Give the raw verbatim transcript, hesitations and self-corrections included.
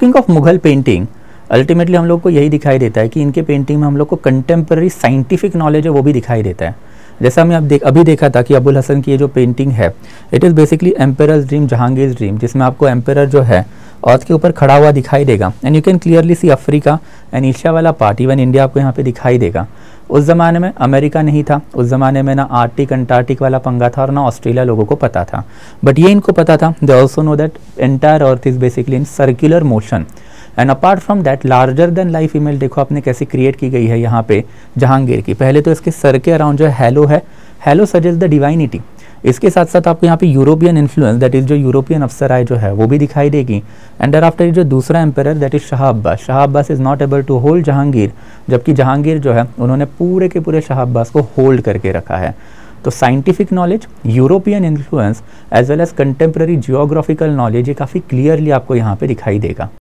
Grasping of Mughal painting, ultimately हम लोग को यही दिखाई देता है कि इनके पेंटिंग में हम लोग को कंटेम्प्रेरी साइंटिफिक नॉलेज है वो भी दिखाई देता है। जैसा हमने अब देख अभी देखा था कि अबुल हसन की ये जो पेंटिंग है, it is basically emperor's dream, Jahangir dream, जिसमें आपको एम्पेरर जो है औरत के ऊपर खड़ा हुआ दिखाई देगा। And you can clearly see Africa and Asia वाला पार्ट, इवन इंडिया आपको यहाँ पे दिखाई देगा। उस ज़माने में अमेरिका नहीं था, उस ज़माने में ना आर्टिक अंटार्कटिक वाला पंगा था और ना ऑस्ट्रेलिया लोगों को पता था, बट ये इनको पता था। They also know that entire earth is basically in circular motion and apart from that larger than life image देखो आपने कैसे क्रिएट की गई है यहाँ पे जहांगीर की। पहले तो इसके सर के अराउंड जो है हैलो है, हैलो सजेस्ट द डिवाइनिटी। इसके साथ साथ आपको यहाँ पे यूरोपियन इन्फ्लुएंस, दैट इज जो यूरोपियन अप्सराएं जो है वो भी दिखाई देगी। एंड देयर आफ्टर जो दूसरा emperor that is Shah Abbas, Shah Abbas is not able to hold Jahangir, जबकि जहांगीर जो है उन्होंने पूरे के पूरे शाह अब्बास को होल्ड करके रखा है। तो scientific knowledge, European influence as well as contemporary geographical knowledge, ये काफ़ी क्लियरली आपको यहाँ पे दिखाई देगा।